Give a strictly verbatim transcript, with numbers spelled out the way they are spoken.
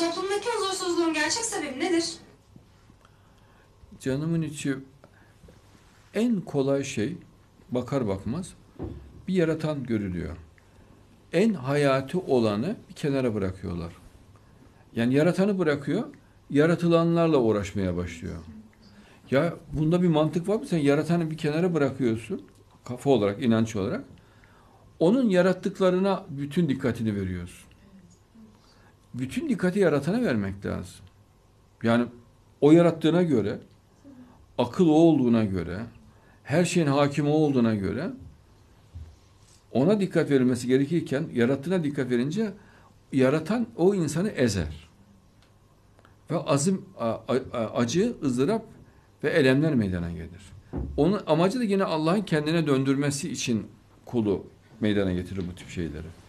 Toplumdaki huzursuzluğun gerçek sebebi nedir? Canımın içi en kolay şey bakar bakmaz bir yaratan görülüyor. En hayati olanı bir kenara bırakıyorlar. Yani yaratanı bırakıyor, yaratılanlarla uğraşmaya başlıyor. Ya bunda bir mantık var mı? Sen yaratanı bir kenara bırakıyorsun, kafa olarak, inanç olarak. Onun yarattıklarına bütün dikkatini veriyorsun. Bütün dikkati yaratana vermek lazım. Yani o yarattığına göre, akıl o olduğuna göre, her şeyin hakimi o olduğuna göre ona dikkat verilmesi gerekirken yarattığına dikkat verince yaratan o insanı ezer. Ve azim, acı, ızdırap ve elemler meydana gelir. Onun amacı da yine Allah'ın kendine döndürmesi için kulu meydana getirir bu tip şeyleri.